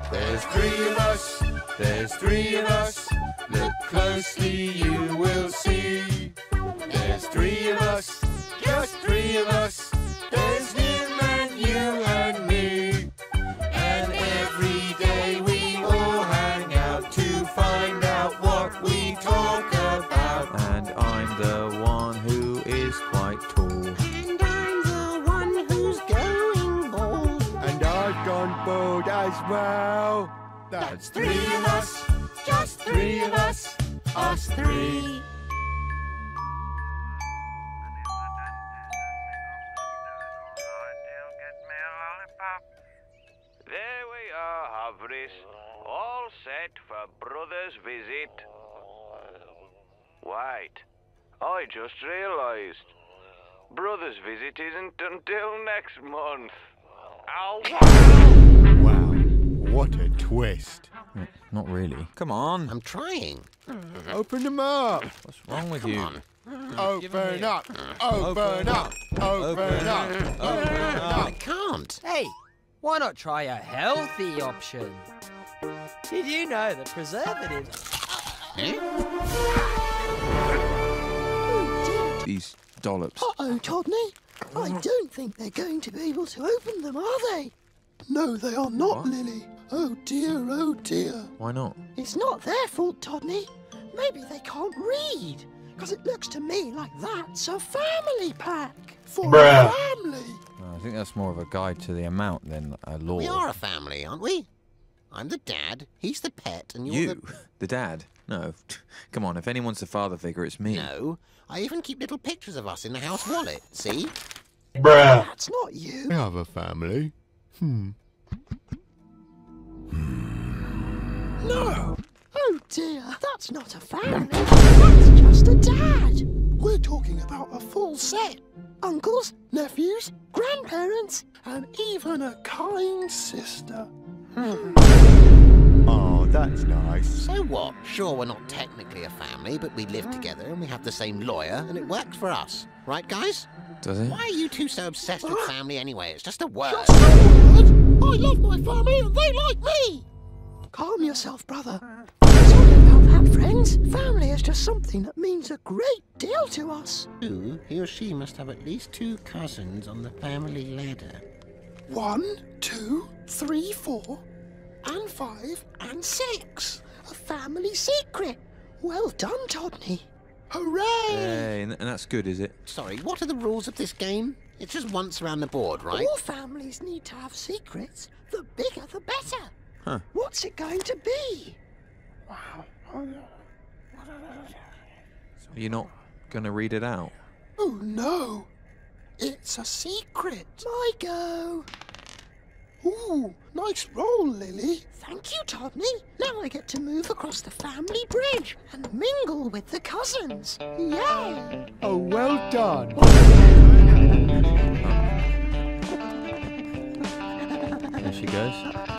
There's three of us, there's three of us. Look closely, you will see. There's three of us, just three of us. There's him and you and me. And every day we all hang out to find out what we talk about. And I'm the one who is quite tall. And I'm the one who's going bald. And I've gone bald as well. That's three of us, just three of us three. There we are, Havris. All set for Brother's visit. Wait, I just realised. Brother's visit isn't until next month. Ow! Wow, what a twist. Not really. Come on. I'm trying. Open them up. What's wrong with you? Open up. Open up. Open up. Open up. I can't. Hey, why not try a healthy option? Did you know that preservatives... These dollops. Uh-oh, Todney. I don't think they're going to be able to open them, are they? No, they are not, What? Lily. Oh dear, oh dear. Why not? It's not their fault, Todney. Maybe they can't read. Because it looks to me like that's a family pack. For a family. I think that's more of a guide to the amount than a law. We are a family, aren't we? I'm the dad, he's the pet, and you're the dad? No. Come on, if anyone's the father figure, it's me. No, I even keep little pictures of us in the house wallet, see? That's not you. We have a family. No. Oh dear, that's not a family. That's just a dad. We're talking about a full set. Uncles, nephews, grandparents, and even a kind sister. Oh, that's nice. So what? Sure, we're not technically a family, but we live together and we have the same lawyer, and it works for us. Right, guys? Does it? Why are you two so obsessed with family anyway? It's just a word. Just a word. I love my family and they like me. Calm yourself, brother. Sorry about that, friends. Family is just something that means a great deal to us. He or she must have at least 2 cousins on the family ladder. 1, 2, 3, 4, and 5, and 6. A family secret. Well done, Todney. Hooray! Hey, and that's good, is it? Sorry, what are the rules of this game? It's just once around the board, right? All families need to have secrets. The bigger, the better. Huh. What's it going to be? So you're not going to read it out? Oh, no. It's a secret. My go. Ooh, nice roll, Lily. Thank you, Todney. Now I get to move across the family bridge and mingle with the cousins. Yay! Oh, well done. There she goes.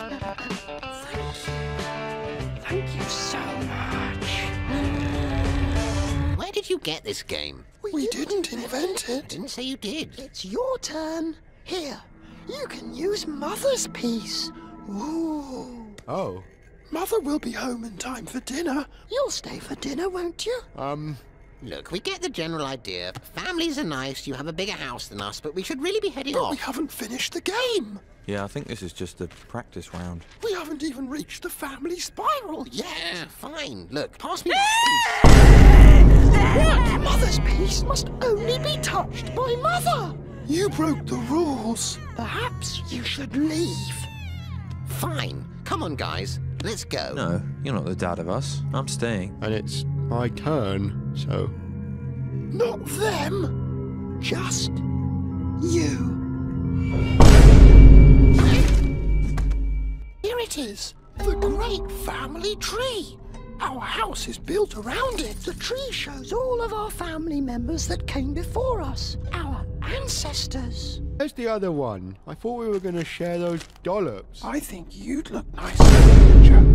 Thank you so much. Where did you get this game? We didn't invent I it. didn't say you did. It's your turn. Here, you can use Mother's piece. Ooh. Oh. Mother will be home in time for dinner. You'll stay for dinner, won't you? Look, we get the general idea. Families are nice, you have a bigger house than us, but we should really be heading But off. we haven't finished the game. Yeah, I think this is just a practice round. We haven't even reached the family spiral yet. Yeah, fine. Look, pass me that What? Mother's piece must only be touched by Mother. You broke the rules. Perhaps you should leave. piece. Fine. Come on, guys. Let's go. No, you're not the dad of us. I'm staying. And it's my turn, so... Not them. Just you. Here it is. The great family tree. Our house is built around it. The tree shows all of our family members that came before us. Our ancestors. Where's the other one? I thought we were going to share those dollops. I think you'd look nice in the picture.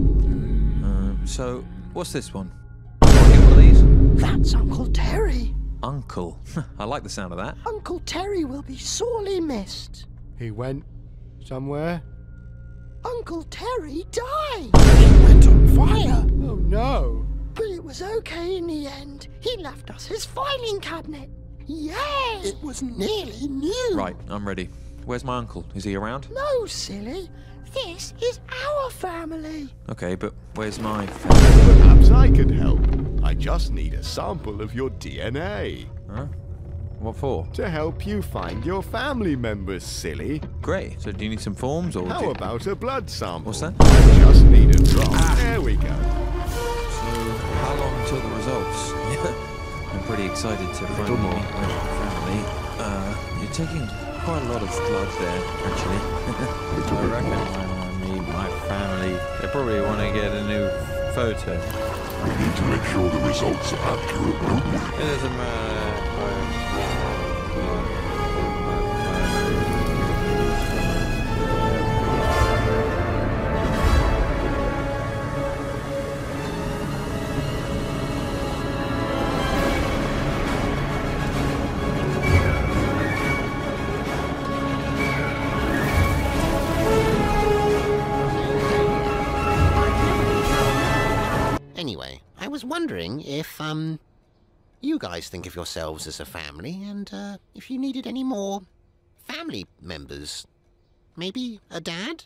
So, what's this one? Can I get one of these? That's Uncle Terry. Uncle. I like the sound of that. Uncle Terry will be sorely missed. He went somewhere. Uncle Terry died. He went on fire. Oh no! But it was okay in the end. He left us his filing cabinet. Yay! It was nearly new. Right, I'm ready. Where's my uncle? Is he around? No, silly. This is our family. Okay, but where's my family? Perhaps I could help. I just need a sample of your DNA. Huh? What for? To help you find your family members, silly. Great. So do you need some forms or... How about a blood sample? What's that? I just need a drop. There we go. So how long until the results? I'm pretty excited to finally meet my family. You're taking quite a lot of blood there, actually. I reckon when I meet my family, they probably want to get a new photo. We need to make sure the results are accurate, don't we? It doesn't matter. Anyway, I was wondering if, you guys think of yourselves as a family, and, if you needed any more family members. Maybe a dad?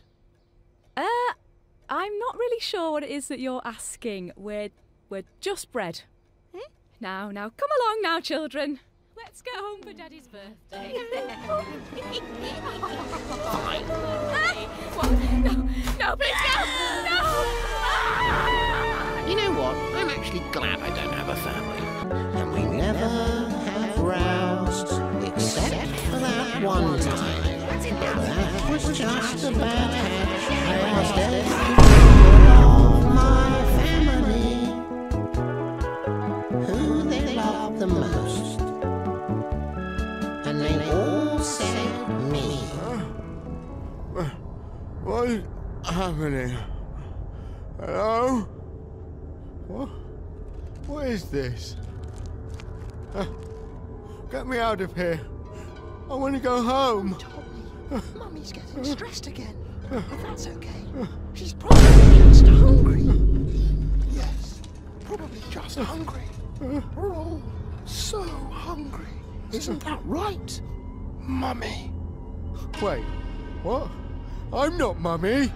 I'm not really sure what it is that you're asking. We're just bred. Now, come along now, children. Let's go home for Daddy's birthday. Fine. What? No, please, no! You know what? I'm actually glad I don't have a family. And we never have roused, except for that one time. But that was just a bad hatch. I lost every member of my family, who they loved the most. And they all said me. What's happening? Hello? What is this? Get me out of here. I want to go home. Tommy, Mummy's getting stressed again. If that's okay. She's probably just hungry. Yes, probably just hungry. We're all so hungry. Isn't that right, Mummy? Wait, what? I'm not Mummy.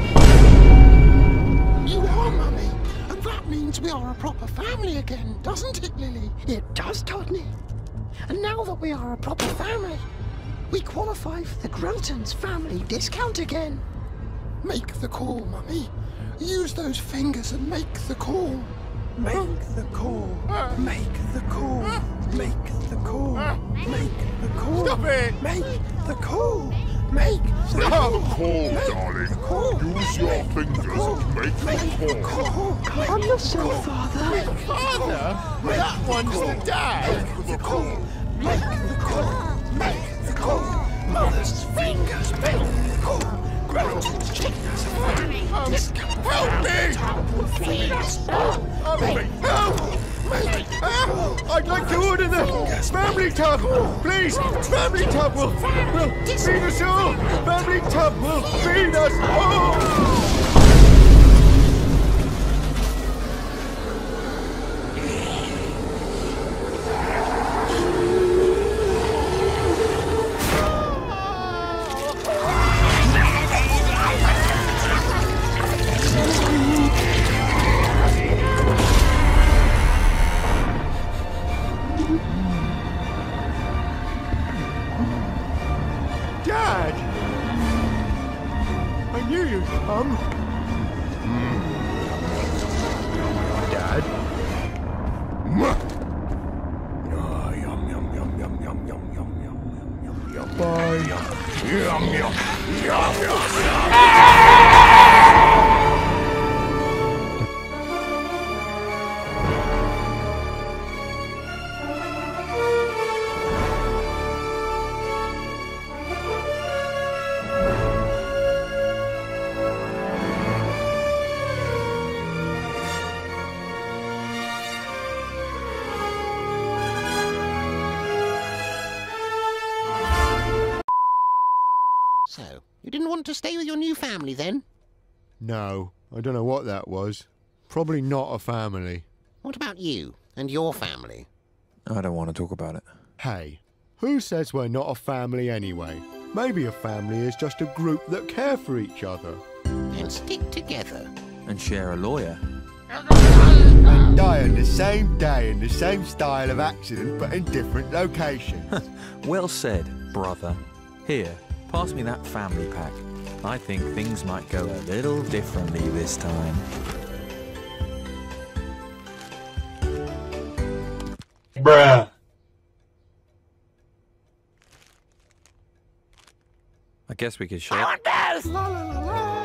You are, Mummy. And that means we are a proper family again, doesn't it, Lily? It does, Todney. And now that we are a proper family, we qualify for the Grotons family discount again. Make the call, Mummy. Use those fingers and make the call. Make the call. Make the call. Make the call. Make the call. Stop it! Make the call. Make the Call, call. darling. Use your fingers and make the call. Calm yourself, Father. Father? That one's the dad. Make the call. Make the call. Make the call. Mother's fingers make the call. Grotons chickens discount. Help me! Feed us. Help! I'd like to order the family tub! Please! Family tub will feed us all! Family tub will feed us all! Dad! I knew you'd come. You didn't want to stay with your new family then? No, I don't know what that was. Probably not a family. What about you and your family? I don't want to talk about it. Hey, who says we're not a family anyway? Maybe a family is just a group that care for each other. And stick together. And share a lawyer. And die on the same day in the same style of accident but in different locations. Well said, brother. Here, pass me that family pack. I think things might go a little differently this time. Bruh. I guess we could share. La la la la.